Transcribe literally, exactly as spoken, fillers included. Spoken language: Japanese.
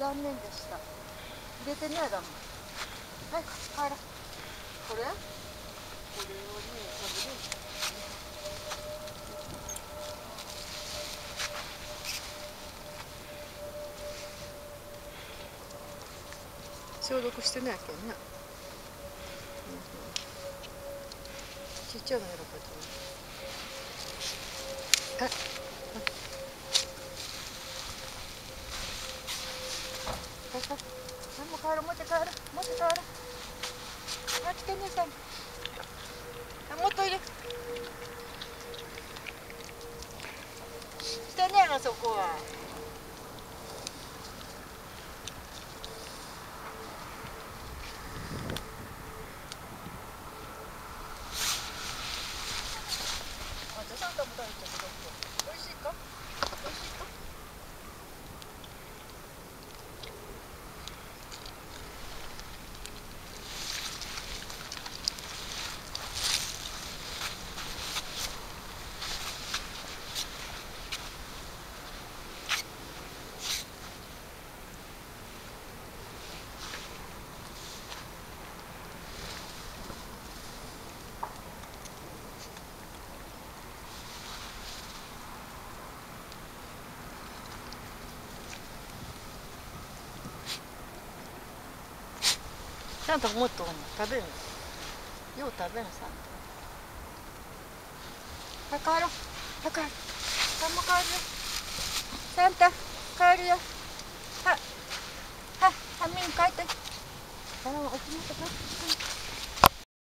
残念でした。入れてねえだもん。はい、帰ろう。これこれをね、食べる。消毒してないけんね。うんうん、ちっちゃいの選ぶと思う。あ、あ、あ、もう帰ろう、持って帰ろう、持って帰ろう。あ、来てねさん。あ、もっといる。来てねえの、そこは。あ、じゃあ、サンタも食べちゃった。おいしいか。おいしいか。サンタもっと食べるの。よう食べるサンタ。はい、帰ろう。はい、帰る。サンも帰るよ。サンタ、帰るよ。は、は、は、みん帰って。あ、おきましたか。